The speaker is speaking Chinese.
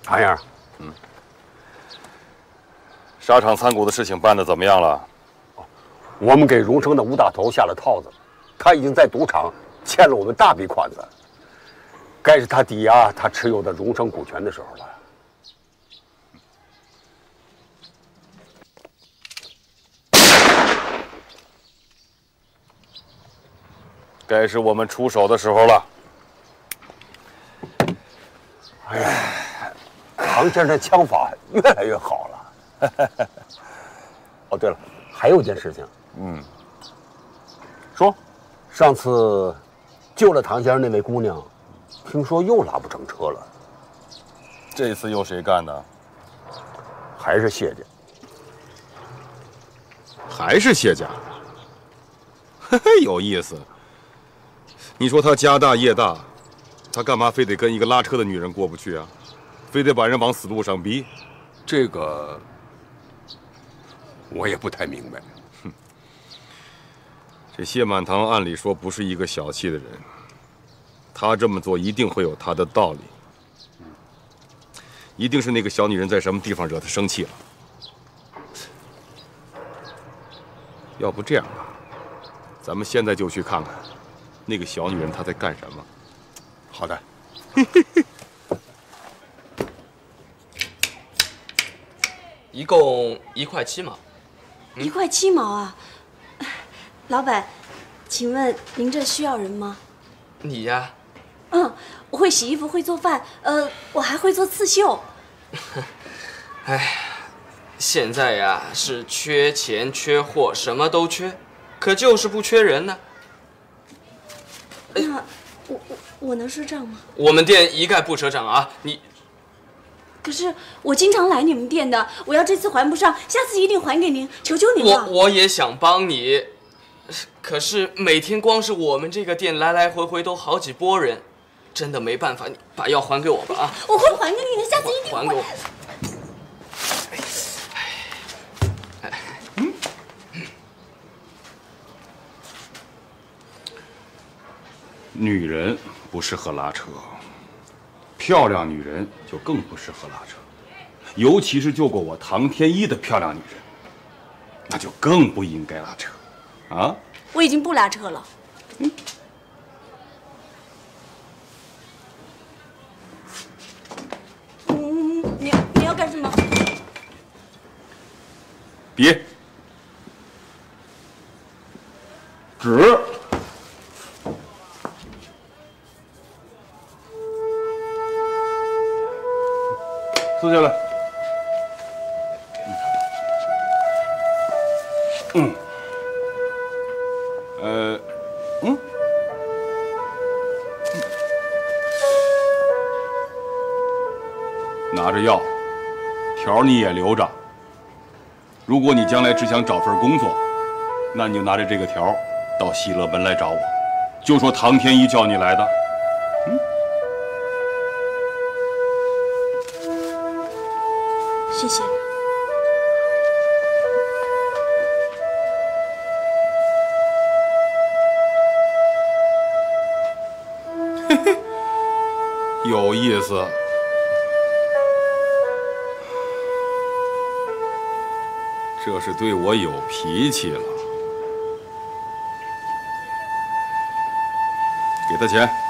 唐英， 沙场参股的事情办得怎么样了？ 我们给荣生的吴大头下了套子，他已经在赌场欠了我们大笔款子，该是他抵押他持有的荣生股权的时候了。 该是我们出手的时候了。 哎呀，唐先生的枪法越来越好了。哦，对了，还有一件事情， 说， 上次救了唐先生那位姑娘，听说又拉不成车了， 这次又谁干的？ 还是谢家。 还是谢家，嘿嘿，有意思。你说他家大业大，他干嘛非得跟一个拉车的女人过不去啊？非得把人往死路上逼？ 这个我也不太明白。 这谢满堂按理说不是一个小气的人，他这么做一定会有他的道理。一定是那个小女人在什么地方惹他生气了。要不这样吧，咱们现在就去看看那个小女人她在干什么。 好的。 一共1块7毛。 1块7毛啊！老板，请问您这需要人吗？ 你呀？ 我会洗衣服，会做饭，我还会做刺绣。 哎，现在呀是缺钱缺货，什么都缺，可就是不缺人呢。 那我能赊账吗？ 我们店一概不赊账啊！你。 可是我经常来你们店的，我要这次还不上，下次一定还给您，求求您了。 我也想帮你，可是每天光是我们这个店来来回回都好几拨人，真的没办法，你把药还给我吧啊！ 我会还给你的，下次一定还给我。 女人不适合拉车，漂亮女人就更不适合拉车，尤其是救过我唐天一的漂亮女人，那就更不应该拉车，啊！ 我已经不拉车了。你要干什么？ 笔、纸。撕下来。拿着药，条你也留着。如果你将来只想找份工作，那你就拿着这个条到喜乐门来找我，就说唐天一叫你来的。 谢谢。 有意思。这是对我有脾气了。给他钱。